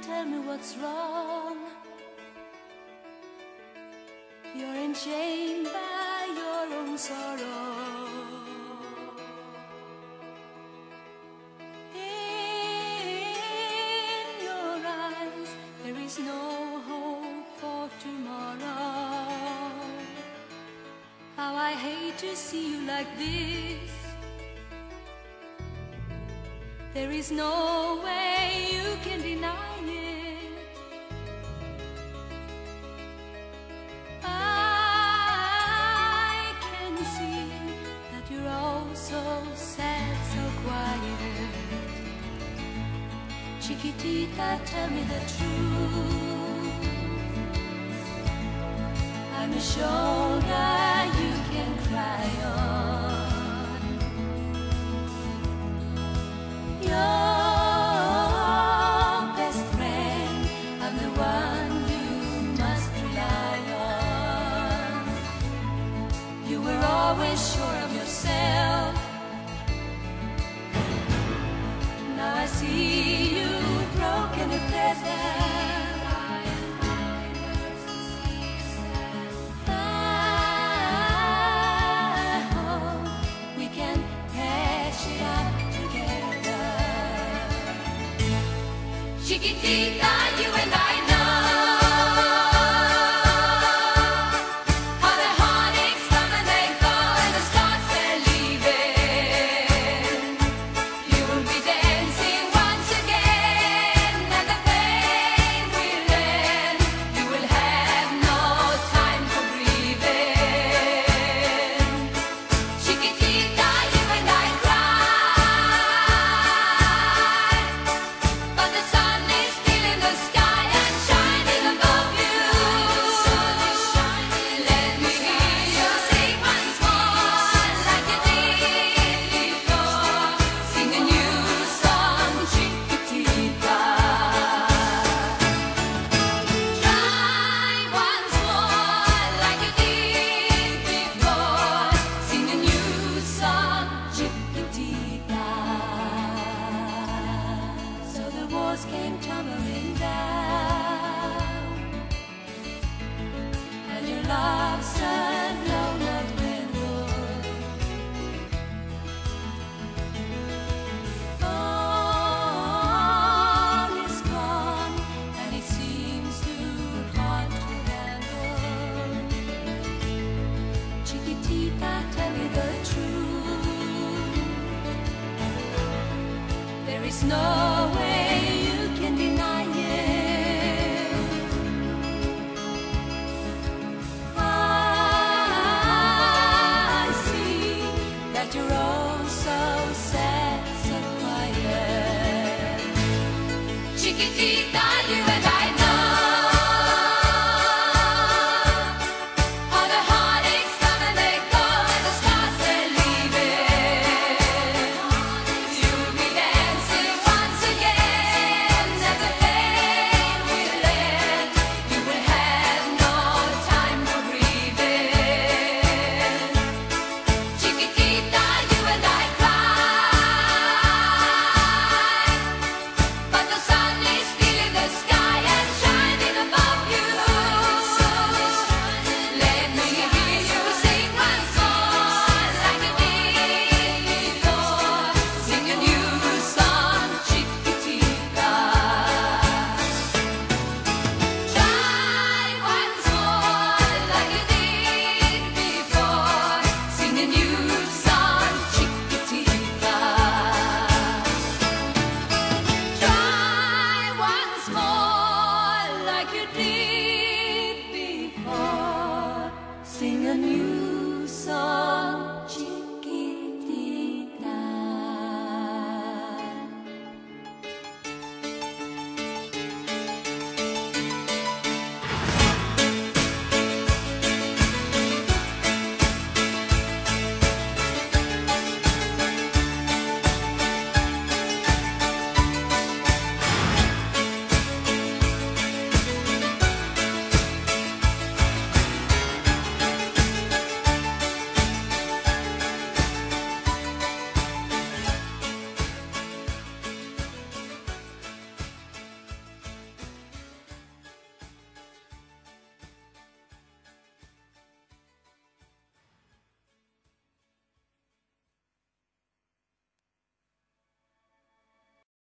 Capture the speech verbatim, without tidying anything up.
tell me what's wrong. You're enchained by your own sorrow. In your eyes there is no hope for tomorrow. How I hate to see you like this. There is no way you can deny it. I can see that you're all so sad, so quiet. Chiquitita, tell me the truth. I'm a shoulder you can cry on. Your best friend, I'm the one you must rely on. You were always sure of yourself. Now I see you broken and feathered. Chiquitita, you and I know how the heartaches come and they go and the stars they're leaving. You will be dancing once again and the pain will end. You will have no time for grieving. Chiquitita, you and I cry, but the sun came tumbling down, and your love's turned low, not windward. All is gone, and it seems too hard to handle. Chiquitita, tell me the truth. There is no way can deny it. I see that you're all so sad, so quiet. Chiquitita.